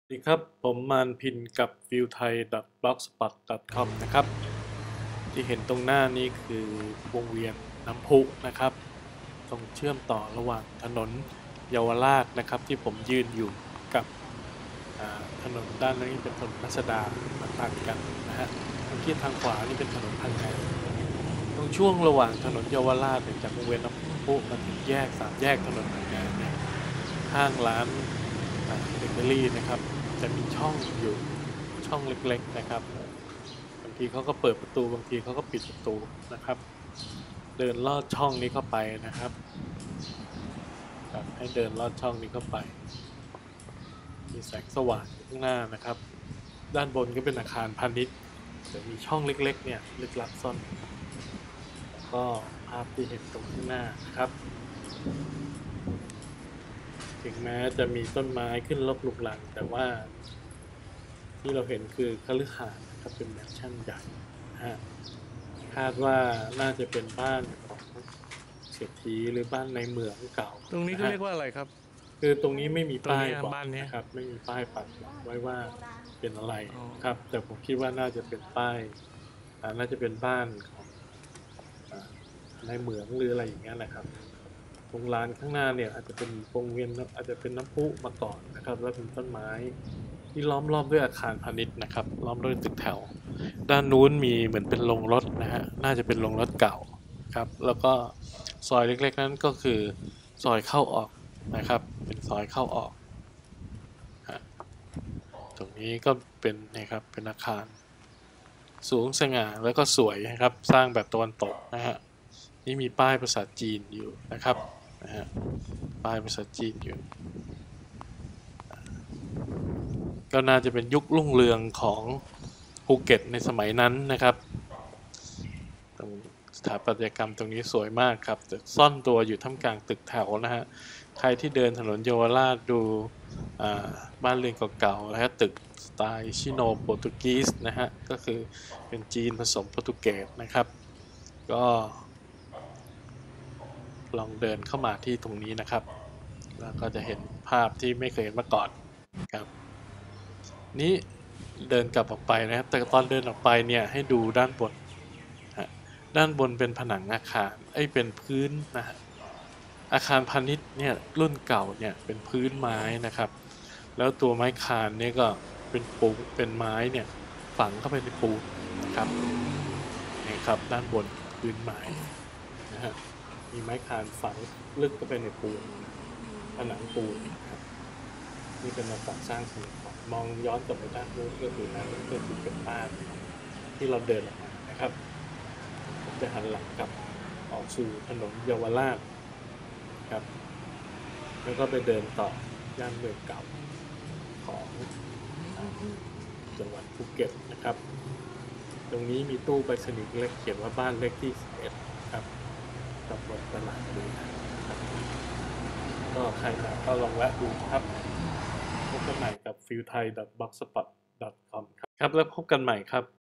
สวัสดีครับผมมานพินกับ viewthai.blogspot.com นะครับที่เห็นตรงหน้านี้คือวงเวียนน้ำพุนะครับตรงเชื่อมต่อระหว่างถนนเยาวราชนะครับที่ผมยืนอยู่กับถนนด้านนี้เป็นถนนรัชดามาตัดกันนะฮะทางที่ทางขวานี่เป็นถนนพันไงตรงช่วงระหว่างถนนเยาวราชจากวงเวียนน้ำพุมาถึงแยก3แยกถนนพันไงเนี่ยข้างร้านเบเกอรี่นะครับจะมีช่องอยู่ช่องเล็กๆนะครับบางทีเขาก็เปิดประตูบางทีเขาก็ปิดประตูนะครับเดินลอดช่องนี้เข้าไปนะครับให้เดินลอดช่องนี้เข้าไปมีแสงสว่างอยู่ข้างหน้านะครับด้านบนก็เป็นอาคารพาณิชย์จะมีช่องเล็กๆเนี่ยลึกลับซ่อนแล้วก็ภาพที่เห็นตรงข้างหน้านะครับถึงแม้จะมีต้นไม้ขึ้นรกลุกลังแต่ว่าที่เราเห็นคือคฤหาสน์นะครับเป็นแมนชั่นใหญ่นะฮะคาดว่าน่าจะเป็นบ้านของเศรษฐีหรือบ้านในเมืองเก่าตรงนี้นะเขาฮะเรียกว่าอะไรครับคือตรงนี้ไม่มีป้ายตรงนี้บอกบ้านนี้นะครับไม่มีป้ายปักไว้ว่าเป็นอะไรอ๋อครับแต่ผมคิดว่าน่าจะเป็นป้ายน่าจะเป็นบ้านของในเมืองหรืออะไรอย่างเงี้ยนะครับตรงลานข้างหน้าเนี่ยอาจจะเป็นวงเวียนอาจจะเป็นน้ำพุมาก่อนนะครับแล้วมีต้นไม้ที่ล้อมรอบด้วยอาคารพาณิชย์นะครับล้อมด้วยตึกแถวด้านนู้นมีเหมือนเป็นโรงรถนะฮะน่าจะเป็นโรงรถเก่าครับแล้วก็ซอยเล็กๆนั้นก็คือซอยเข้าออกนะครับเป็นซอยเข้าออกตรงนี้ก็เป็นนะครับเป็นอาคารสูงสง่าแล้วก็สวยนะครับสร้างแบบตะวันตกนะฮะนี่มีป้ายภาษาจีนอยู่นะครับนะฮะป้ายภาษาจีนอยู่ก็น่าจะเป็นยุครุ่งเรืองของภูเก็ตในสมัยนั้นนะครับตรงสถาปัตยกรรมตรงนี้สวยมากครับแต่ซ่อนตัวอยู่ท่ามกลางตึกแถวนะฮะใครที่เดินถนนเยาวราชดูบ้านเรือนเก่าๆและตึกสไตล์ชิโนโปรตุกีสนะฮะก็คือเป็นจีนผสมโปรตุเกสนะครับก็ลองเดินเข้ามาที่ตรงนี้นะครับแล้วก็จะเห็นภาพที่ไม่เคยเห็นมาก่อนครับนี้เดินกลับออกไปนะครับแต่ตอนเดินออกไปเนี่ยให้ดูด้านบนด้านบนเป็นผนังอาคารเป็นพื้นนะฮะอาคารพาณิชย์เนี่ยรุ่นเก่าเนี่ยเป็นพื้นไม้นะครับแล้วตัวไม้คานเนี่ยก็เป็นปูเป็นไม้เนี่ยฝังเข้าไปในปูนนะครับนี่ครับด้านบนพื้นไม้นะฮะมีไม้คานฝังลึกเข้าไปในปูนผนังปูนครับนี่เป็นมาก่อสร้างสมัยก่อนมองย้อนกลับไปด้านนู้นก็คือนั่นก็คือเป็นบ้านที่เราเดินออกมานะครับผมจะหันหลังกลับออกสู่ถนนเยาวราชครับแล้วก็ไปเดินต่อย่านเมืองเก่าของจังหวัดภูเก็ตนะครับตรงนี้มีตู้ไปรษณีย์เล็กเขียนว่าบ้านเลขที่11ครับตำบลตลาดดูนะครับก็ใครมาก็ลองแวะดูครับพบกันใหม่กับ fieldthai.blogspot.com ครับแล้วพบกันใหม่ครับ